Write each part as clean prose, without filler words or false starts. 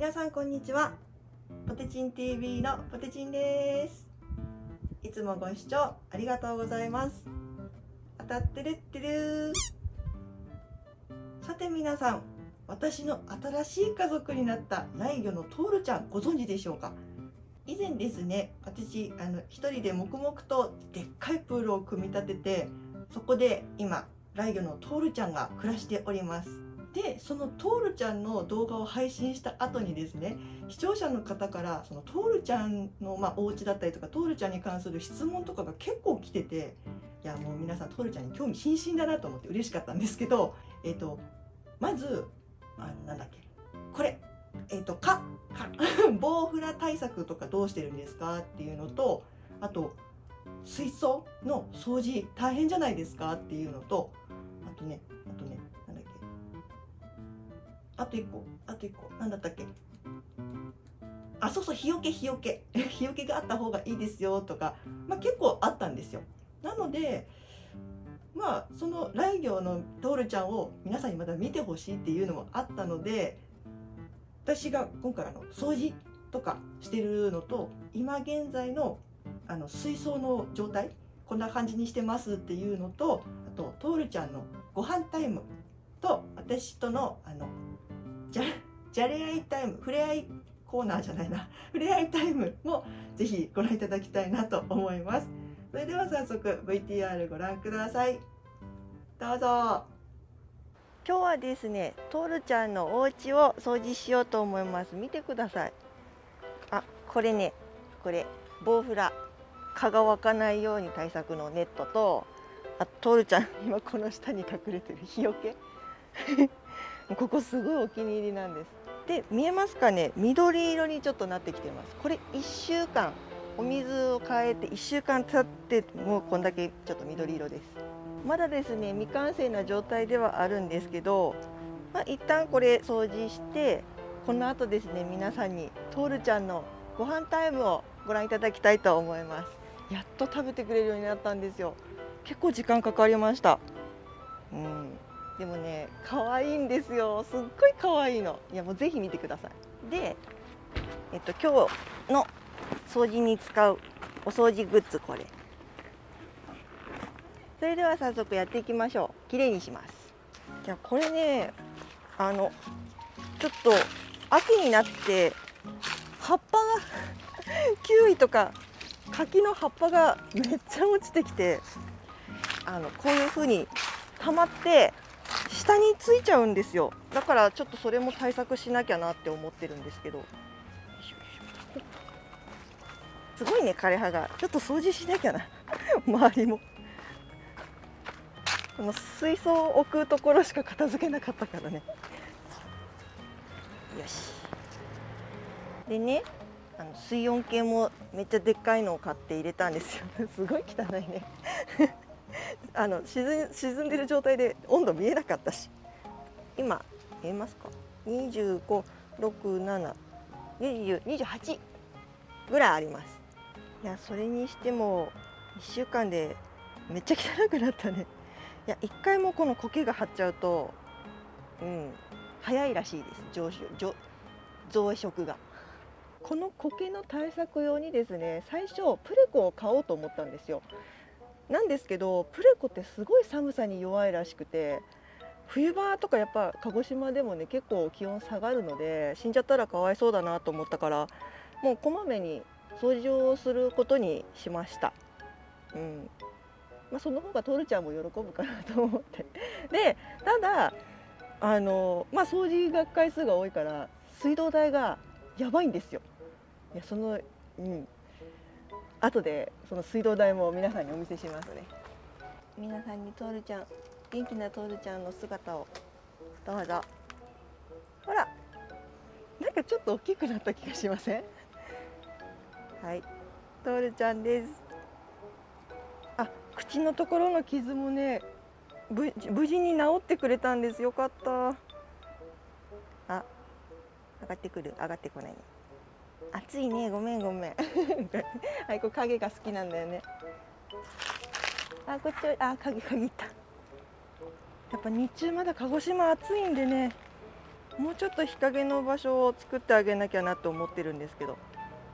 皆さんこんにちは。ポテチン TV のポテチンです。いつもご視聴ありがとうございます。当たってるってる。さて皆さん、私の新しい家族になった雷魚のトールちゃんご存知でしょうか？以前ですね、私一人で黙々とでっかいプールを組み立てて、そこで今雷魚のトールちゃんが暮らしております。でそのトールちゃんの動画を配信した後にですね、視聴者の方からそのトールちゃんのお家だったりとかトールちゃんに関する質問とかが結構来てて、いやもう皆さんトールちゃんに興味津々だなと思って嬉しかったんですけど、まずなんだっけこれボウフラ対策とかどうしてるんですかっていうのと、あと水槽の掃除大変じゃないですかっていうのと、あとねなんだっけあと一個なんだったっけ、そうそう、日よけ日よけがあった方がいいですよとか、結構あったんですよ。なのでその雷魚のトールちゃんを皆さんにまた見てほしいっていうのもあったので、私が今回掃除とかしてるのと、今現在の水槽の状態こんな感じにしてますっていうのと、あとトールちゃんのご飯タイムと、私とのじゃれ合いタイム、触れ合いコーナーじゃないな触れ合いタイムもぜひご覧いただきたいなと思います。それでは早速 VTR ご覧ください。どうぞ。今日はですね、トールちゃんのお家を掃除しようと思います。見てください。これね、ボウフラ、蚊が湧かないように対策のネットと、トールちゃん今この下に隠れてる日よけここすごいお気に入りなんです。で見えますかね、緑色にちょっとなってきてます。これ1週間お水を変えて1週間経ってもうこんだけちょっと緑色です。まだですね未完成な状態ではあるんですけど、一旦これ掃除して、この後ですね皆さんにトールちゃんのご飯タイムをご覧いただきたいと思います。やっと食べてくれるようになったんですよ。結構時間かかりました。でもね可愛いんですよ。すっごい可愛いの。いやもうぜひ見てください。で、今日の掃除に使うお掃除グッズ、これ。それでは早速やっていきましょう。きれいにします。じゃあこれね、ちょっと秋になって葉っぱがキウイとか柿の葉っぱがめっちゃ落ちてきて、こういう風に溜まって下についちゃうんですよ。だからちょっとそれも対策しなきゃなって思ってるんですけど、すごいね枯葉が。ちょっと掃除しなきゃな周りも。この水槽を置くところしか片付けなかったからね。よし。でね、水温計もめっちゃでっかいのを買って入れたんですよすごい汚いね沈んでる状態で温度見えなかったし、今見えますか、25、6、7、20、28ぐらいあります。いやそれにしても1週間でめっちゃ汚くなったね。いや1回もこの苔が張っちゃうと、早いらしいです、増殖が。この苔の対策用にですね、最初プレコを買おうと思ったんですよ。なんですけどプレコってすごい寒さに弱いらしくて、冬場とかやっぱ鹿児島でもね結構気温下がるので死んじゃったらかわいそうだなと思ったから、もうこまめに掃除をすることにしました。その方がトールちゃんも喜ぶかなと思ってでただ掃除が回数が多いから水道代がやばいんですよ。いや後でその水道代も皆さんにお見せしますね。皆さんにトールちゃん、元気なトールちゃんの姿をどうぞ。ほら、なんかちょっと大きくなった気がしません？はい、トールちゃんです。口のところの傷もね無事に治ってくれたんです。よかった。上がってくる、上がってこないね。暑いね、ごめんはい、これ影が好きなんだよね。こっち影った。やっぱ日中まだ鹿児島暑いんでね、 もうちょっと日陰の場所を作ってあげなきゃなと思ってるんですけど。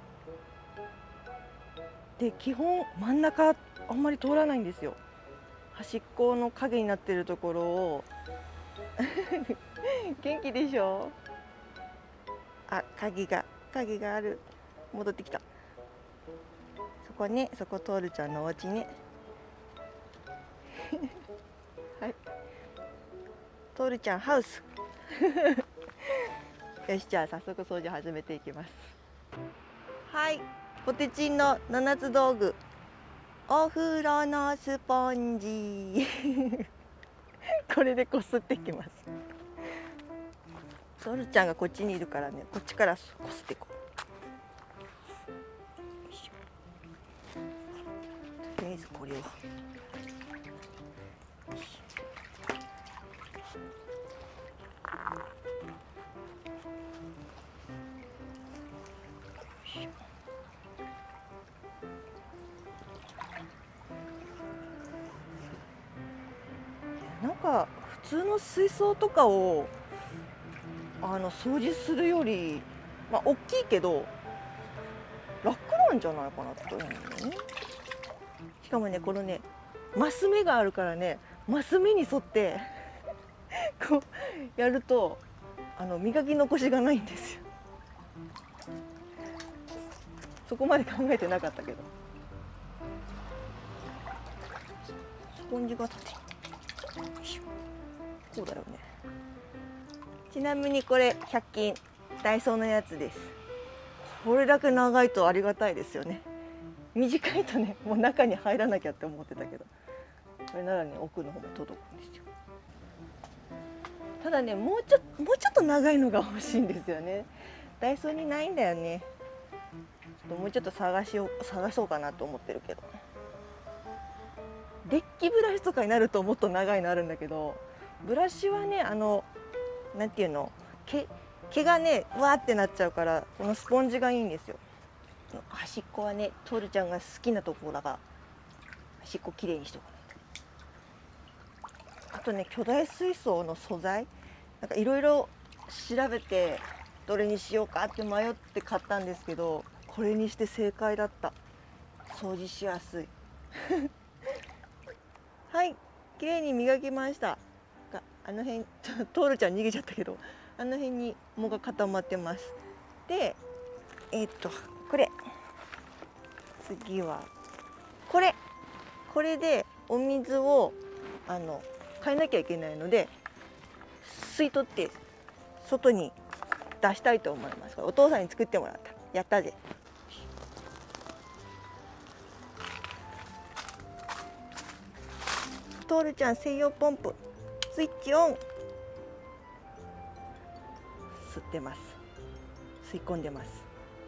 で、基本真ん中あんまり通らないんですよ。端っこの影になってるところを元気でしょ。あ、鍵がある。戻ってきた。そこね、そこトールちゃんのお家ね。はい、トールちゃんハウス。よし、じゃあ早速掃除始めていきます。はい、ポテチンの7つ道具。お風呂のスポンジ。これでこすっていきます。トールちゃんがこっちにいるからね、こっちからこすっていこう。とりあえずこれを。なんか普通の水槽とかを掃除するより、まあ大きいけど楽なんじゃないかなと思うのね。しかもね、このねマス目があるからね、マス目に沿ってこうやると磨き残しがないんですよ。そこまで考えてなかったけど。スポンジが縦。こうだよね。ちなみにこれ100均ダイソーのやつです。これだけ長いとありがたいですよね。短いとね、もう中に入らなきゃって思ってたけど、これならね奥の方も届くんですよ。ただね、もうちょっと長いのが欲しいんですよね。ダイソーにないんだよね。ちょっともうちょっと探そうかなと思ってるけど。デッキブラシとかになるともっと長いのあるんだけど、ブラシはねなんていうの、毛がねわーってなっちゃうから、このスポンジがいいんですよ。端っこはねトールちゃんが好きなところだから、端っこきれいにしとかないと。あとね、巨大水槽の素材なんかいろいろ調べてどれにしようかって迷って買ったんですけど、これにして正解だった。掃除しやすい。はい、きれいに磨きました。あの辺トールちゃん逃げちゃったけど、あの辺に藻が固まってます。で、これ次はこれでお水を変えなきゃいけないので、吸い取って外に出したいと思います。お父さんに作ってもらった。やったぜ。トールちゃん専用ポンプスイッチオン。吸ってます。吸い込んでます。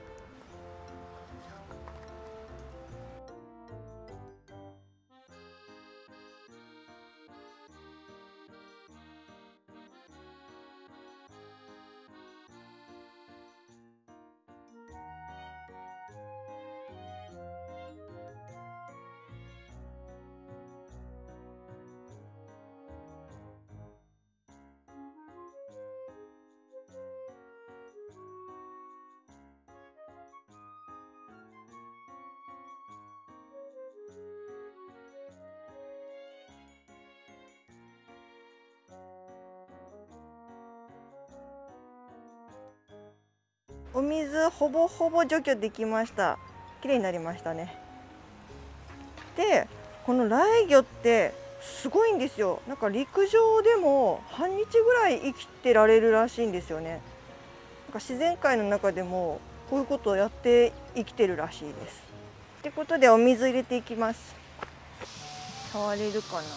お水ほぼほぼ除去できました。綺麗になりましたね。で、このライギョってすごいんですよ。なんか陸上でも半日ぐらい生きてられるらしいんですよね。なんか自然界の中でもこういうことをやって生きてるらしいです。ってことでお水入れていきます。触れるかな。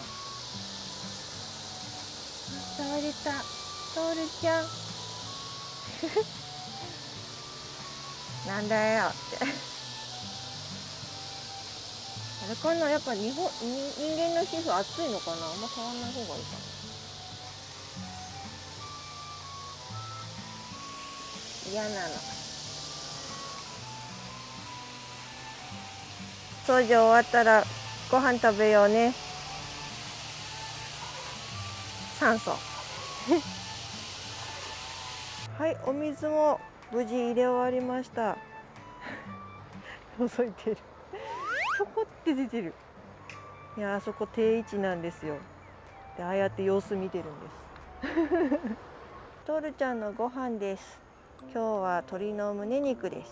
触れた。トールちゃん。なんだよって。あれかな、やっぱ人間の皮膚熱いのかな。あんま触らない方がいいかな。嫌なの。掃除終わったらご飯食べようね。酸素。 はい、お水も無事入れ終わりました。覗いてる。そこって出てる。いや、あそこ定位置なんですよ。で、ああやって様子見てるんです。トールちゃんのご飯です。今日は鶏の胸肉です。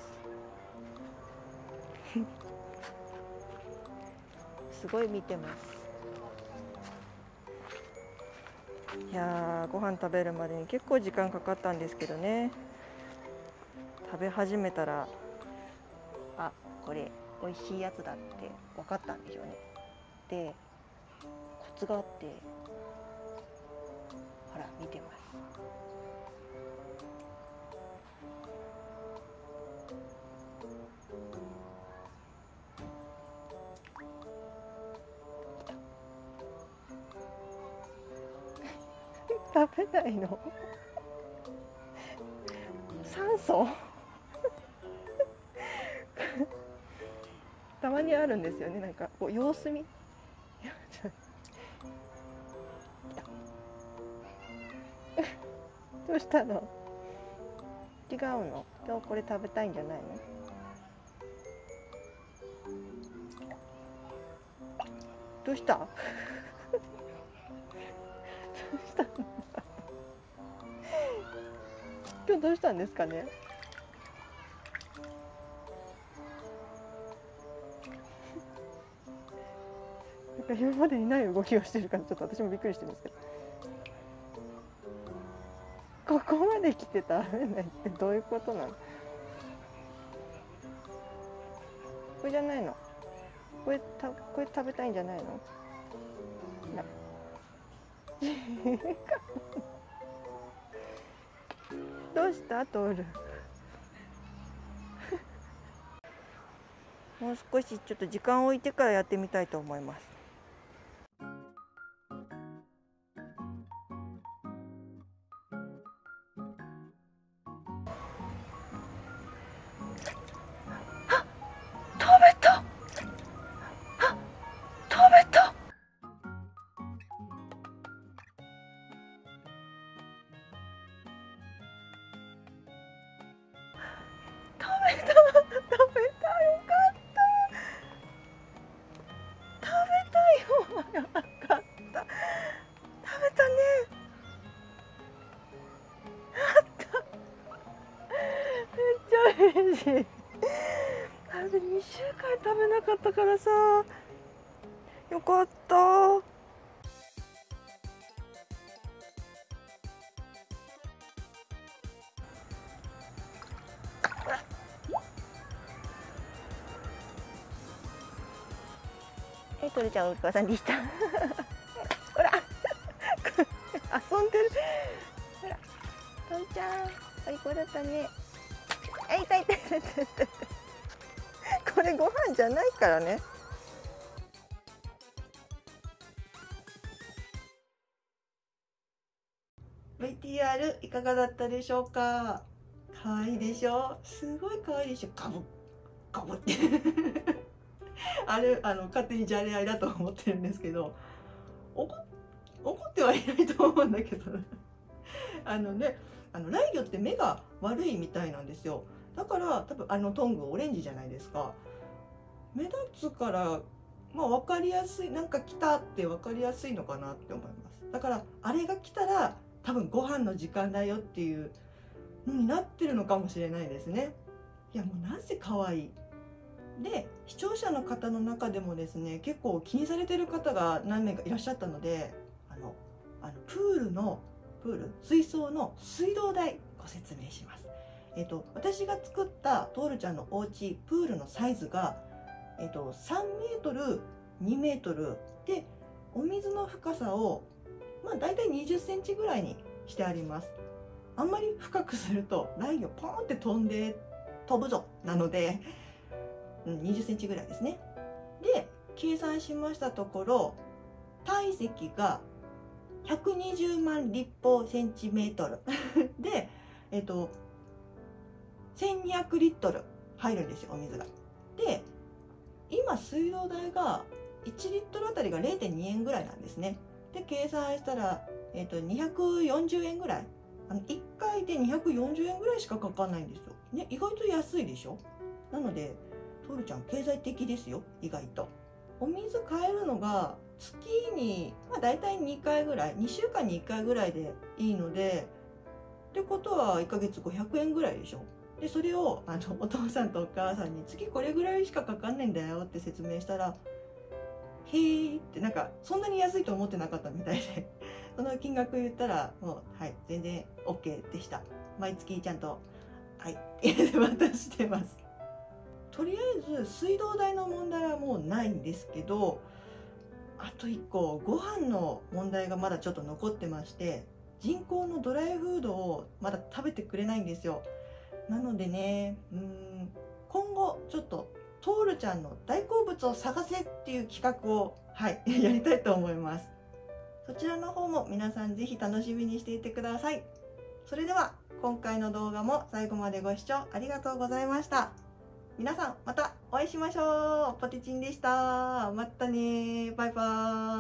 すごい見てます。いやー、ご飯食べるまでに結構時間かかったんですけどね。食べ始めたら、あ、これ美味しいやつだって分かったんでしょうね。で、コツがあって、ほら見てます。食べないの？酸素たまにあるんですよね。なんかこう様子見どうしたの？違うの？今日これ食べたいんじゃないの？どうした？どうしたの？今日どうしたんですかね？なんか今までにない動きをしてるから、ちょっと私もびっくりしてるんですけど。ここまで来て食べないってどういうことなの？これじゃないの？これ食べたいんじゃないの？どうしたトール？もう少しちょっと時間を置いてからやってみたいと思います。嬉しい。2週間食べなかったからさ、よかった。トルちゃんお母さんでした。ほら遊んでる。ほらトルちゃん最高だったね。痛い痛い痛い痛い。これご飯じゃないからね。 VTR いかがだったでしょうか。可愛いでしょ。すごい可愛いでしょ。ガブッガブッってあれ勝手にじゃれ合いだと思ってるんですけど、怒ってはいないと思うんだけどライギョって目が悪いみたいなんですよ。だから多分トングオレンジじゃないですか。目立つから分かりやすい、なんか来たって分かりやすいのかなって思います。だからあれが来たら多分ご飯の時間だよっていうのになってるのかもしれないですね。いやもうなんせ可愛い。で視聴者の方の中でもですね、結構気にされてる方が何名かいらっしゃったので、水槽の水道代ご説明します。私が作ったトールちゃんのお家プールのサイズが、3メートル2メートルで、お水の深さをだいたい20センチぐらいにしてあります。あんまり深くするとライギョポーンって飛ぶぞなので、20センチぐらいですね。で計算しましたところ、体積が120万立方センチメートルで、1200リットル入るんですよ、お水が。で今水道代が1リットルあたりが 0.2 円ぐらいなんですね。で計算したら、240円ぐらい 1回で240円ぐらいしかかかんないんですよ。ね、意外と安いでしょ。なのでトールちゃん経済的ですよ、意外と。お水買えるのが月に、だいたい2回ぐらい、2週間に1回ぐらいでいいので、ってことは1ヶ月500円ぐらいでしょ。でそれをお父さんとお母さんに月これぐらいしかかかんないんだよって説明したら、へーってなんかそんなに安いと思ってなかったみたいでその金額言ったらもうはい全然 OK でした。毎月ちゃんとはいって渡してます。とりあえず水道代の問題はもうないんですけど、あと1個ご飯の問題がまだちょっと残ってまして、人工のドライフードをまだ食べてくれないんですよ。なのでね、今後ちょっとトールちゃんの大好物を探せっていう企画をはいやりたいと思います。そちらの方も皆さんぜひ楽しみにしていてください。それでは今回の動画も最後までご視聴ありがとうございました。皆さんまたお会いしましょう。ポテチンでした。またね。バイバーイ。